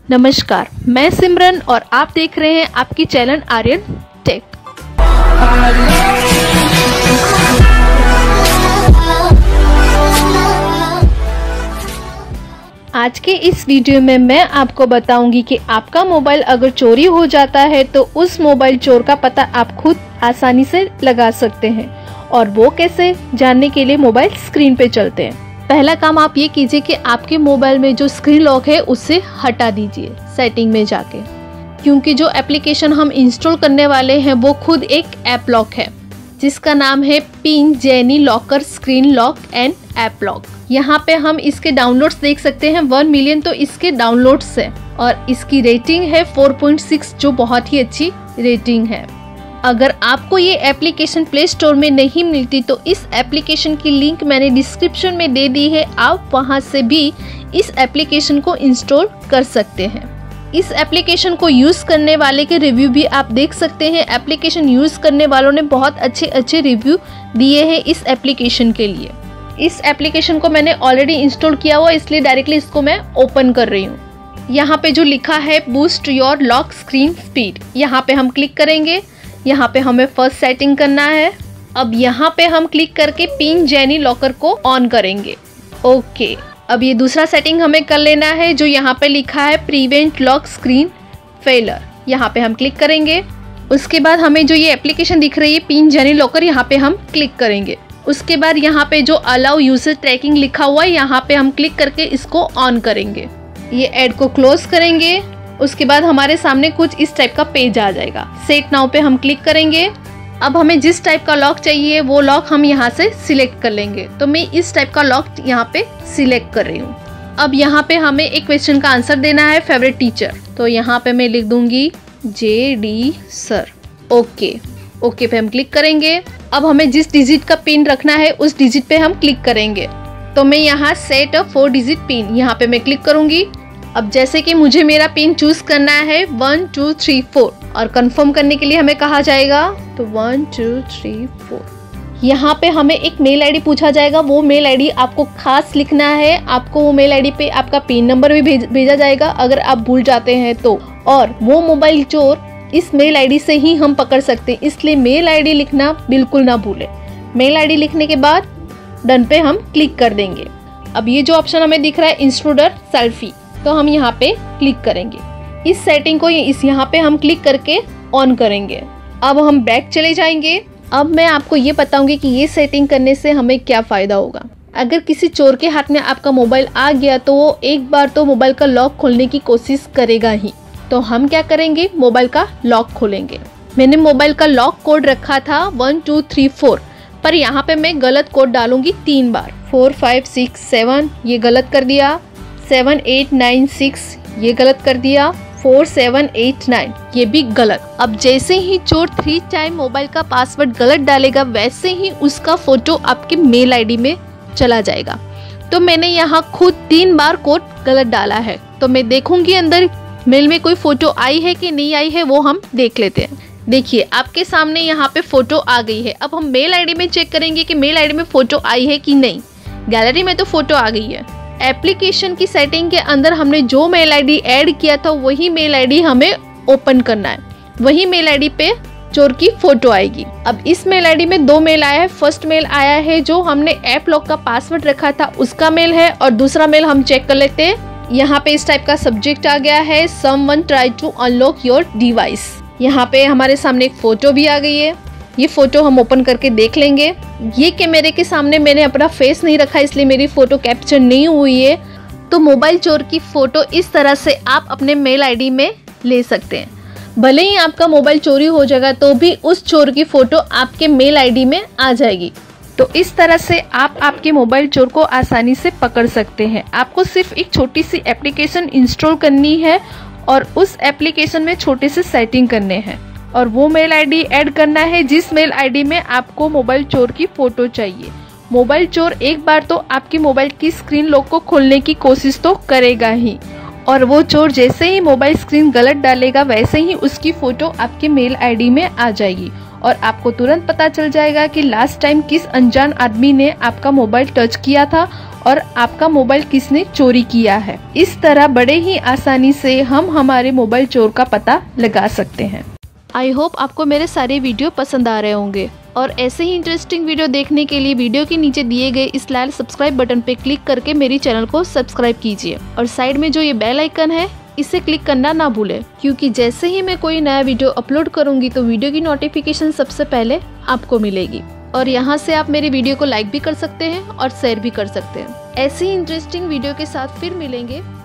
नमस्कार, मैं सिमरन और आप देख रहे हैं आपकी चैनल आर्यन टेक। आज के इस वीडियो में मैं आपको बताऊंगी कि आपका मोबाइल अगर चोरी हो जाता है तो उस मोबाइल चोर का पता आप खुद आसानी से लगा सकते हैं। और वो कैसे, जानने के लिए मोबाइल स्क्रीन पे चलते हैं। पहला काम आप ये कीजिए कि आपके मोबाइल में जो स्क्रीन लॉक है उसे हटा दीजिए सेटिंग में जाके, क्योंकि जो एप्लीकेशन हम इंस्टॉल करने वाले हैं वो खुद एक ऐप लॉक है जिसका नाम है pin genie locker screen lock and app lock. यहाँ पे हम इसके डाउनलोड्स देख सकते हैं, 1 मिलियन तो इसके डाउनलोड्स है और इसकी रेटिंग है 4.6 जो बहुत ही अच्छी रेटिंग है। अगर आपको ये एप्लीकेशन प्ले स्टोर में नहीं मिलती तो इस एप्लीकेशन की लिंक मैंने डिस्क्रिप्शन में दे दी है, आप वहां से भी इस एप्लीकेशन को इंस्टॉल कर सकते हैं। इस एप्लीकेशन को यूज़ करने वाले के रिव्यू भी आप देख सकते हैं। एप्लीकेशन यूज़ करने वालों ने बहुत अच्छे रिव्यू दिए हैं इस एप्लीकेशन के लिए। इस एप्लीकेशन को मैंने ऑलरेडी इंस्टॉल किया हुआ, इसलिए डायरेक्टली इसको मैं ओपन कर रही हूँ। यहाँ पे जो लिखा है boost your lock screen speed, यहाँ पे हम क्लिक करेंगे। यहाँ पे हमें फर्स्ट सेटिंग करना है। अब यहाँ पे हम क्लिक करके पिन जेनी लॉकर को ऑन करेंगे। ओके, अब ये दूसरा सेटिंग हमें कर लेना है जो यहाँ पे लिखा है प्रिवेंट लॉक स्क्रीन फेलर, यहाँ पे हम क्लिक करेंगे। उसके बाद हमें जो ये एप्लीकेशन दिख रही है पिन जेनी लॉकर, यहाँ पे हम क्लिक करेंगे। उसके बाद यहाँ पे जो अलाउ यूजर ट्रैकिंग लिखा हुआ है यहाँ पे हम क्लिक करके इसको ऑन करेंगे। ये ऐड को क्लोज करेंगे। उसके बाद हमारे सामने कुछ इस टाइप का पेज आ जाएगा। सेट नाउ पे हम क्लिक करेंगे। अब हमें जिस टाइप का लॉक चाहिए वो लॉक हम यहाँ से सिलेक्ट कर लेंगे। तो मैं इस टाइप का लॉक यहाँ पे सिलेक्ट कर रही हूँ। अब यहाँ पे हमें एक क्वेश्चन का आंसर देना है, फेवरेट टीचर। तो यहाँ पे मैं लिख दूंगी JD सर। ओके पे हम क्लिक करेंगे। अब हमें जिस डिजिट का पिन रखना है उस डिजिट पे हम क्लिक करेंगे। तो मैं यहाँ सेट अ 4 डिजिट पिन, यहाँ पे मैं क्लिक करूंगी। अब जैसे कि मुझे मेरा पिन चूज करना है 1 2 3 4 और कंफर्म करने के लिए हमें कहा जाएगा तो 1 2 3 4। यहाँ पे हमें एक मेल आईडी पूछा जाएगा, वो मेल आईडी आपको खास लिखना है। आपको वो मेल आईडी पे आपका पिन नंबर भी भेजा जाएगा अगर आप भूल जाते हैं तो। और वो मोबाइल चोर इस मेल आईडी से ही हम पकड़ सकते हैं, इसलिए मेल आईडी लिखना बिल्कुल ना भूलें। मेल आईडी लिखने के बाद डन पे हम क्लिक कर देंगे। अब ये जो ऑप्शन हमें दिख रहा है इंट्रूडर सेल्फी, तो हम यहाँ पे क्लिक करेंगे। इस सेटिंग को यहाँ पे हम क्लिक करके ऑन करेंगे। अब हम बैक चले जाएंगे। अब मैं आपको ये बताऊंगी कि ये सेटिंग करने से हमें क्या फ़ायदा होगा। अगर किसी चोर के हाथ में आपका मोबाइल आ गया तो वो एक बार तो मोबाइल का लॉक खोलने की कोशिश करेगा ही। तो हम क्या करेंगे, मोबाइल का लॉक खोलेंगे। मैंने मोबाइल का लॉक कोड रखा था 1 2 3 4, पर यहाँ पे मैं गलत कोड डालूंगी 3 बार। 4 5 6 7 ये गलत कर दिया, 7 8 9 6 ये गलत कर दिया, 4 7 8 9 ये भी गलत। अब जैसे ही चोर 3 टाइम मोबाइल का पासवर्ड गलत डालेगा वैसे ही उसका फोटो आपके मेल आईडी में चला जाएगा। तो मैंने यहाँ खुद 3 बार कोड गलत डाला है। तो मैं देखूंगी अंदर मेल में कोई फोटो आई है कि नहीं आई है, वो हम देख लेते हैं। देखिए आपके सामने यहाँ पे फोटो आ गई है। अब हम मेल आईडी में चेक करेंगे कि मेल आईडी में फोटो आई है कि नहीं। गैलरी में तो फोटो आ गई है। एप्लीकेशन की सेटिंग के अंदर हमने जो मेल आईडी ऐड किया था वही मेल आईडी हमें ओपन करना है। वही मेल आईडी पे चोर की फोटो आएगी। अब इस मेल आईडी में 2 मेल आया है। फर्स्ट मेल आया है जो हमने ऐप लॉक का पासवर्ड रखा था उसका मेल है, और दूसरा मेल हम चेक कर लेते हैं। यहाँ पे इस टाइप का सब्जेक्ट आ गया है, someone try to unlock your device. यहाँ पे हमारे सामने एक फोटो भी आ गई है। ये फोटो हम ओपन करके देख लेंगे। ये कैमरे के सामने मैंने अपना फेस नहीं रखा इसलिए मेरी फोटो कैप्चर नहीं हुई है। तो मोबाइल चोर की फोटो इस तरह से आप अपने मेल आईडी में ले सकते हैं। भले ही आपका मोबाइल चोरी हो जाएगा तो भी उस चोर की फोटो आपके मेल आईडी में आ जाएगी। तो इस तरह से आप आपके मोबाइल चोर को आसानी से पकड़ सकते हैं। आपको सिर्फ एक छोटी सी एप्लीकेशन इंस्टॉल करनी है और उस एप्लीकेशन में छोटे से सेटिंग करने हैं और वो मेल आईडी ऐड करना है जिस मेल आईडी में आपको मोबाइल चोर की फोटो चाहिए। मोबाइल चोर एक बार तो आपकी मोबाइल की स्क्रीन लॉक को खोलने की कोशिश तो करेगा ही, और वो चोर जैसे ही मोबाइल स्क्रीन गलत डालेगा वैसे ही उसकी फोटो आपके मेल आईडी में आ जाएगी और आपको तुरंत पता चल जाएगा कि लास्ट टाइम किस अनजान आदमी ने आपका मोबाइल टच किया था और आपका मोबाइल किसने चोरी किया है। इस तरह बड़े ही आसानी से हम हमारे मोबाइल चोर का पता लगा सकते हैं। आई होप आपको मेरे सारे वीडियो पसंद आ रहे होंगे और ऐसे ही इंटरेस्टिंग वीडियो देखने के लिए वीडियो के नीचे दिए गए इस लाल सब्सक्राइब बटन पे क्लिक करके मेरी चैनल को सब्सक्राइब कीजिए और साइड में जो ये बेल आइकन है इसे क्लिक करना ना भूलें, क्योंकि जैसे ही मैं कोई नया वीडियो अपलोड करूंगी तो वीडियो की नोटिफिकेशन सबसे पहले आपको मिलेगी। और यहाँ से आप मेरी वीडियो को लाइक भी कर सकते हैं और शेयर भी कर सकते हैं। ऐसी ही इंटरेस्टिंग वीडियो के साथ फिर मिलेंगे।